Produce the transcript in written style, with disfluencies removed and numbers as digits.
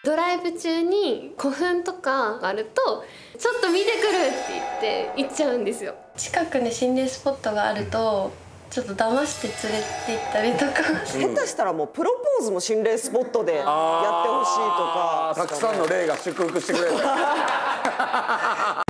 ドライブ中に古墳とかがあるとちょっと見てくるって言って行っちゃうんですよ。近くに心霊スポットがあるとちょっと騙して連れて行ったりとか、 下手したらもうプロポーズも心霊スポットでやってほしいとか、 たくさんの霊が祝福してくれる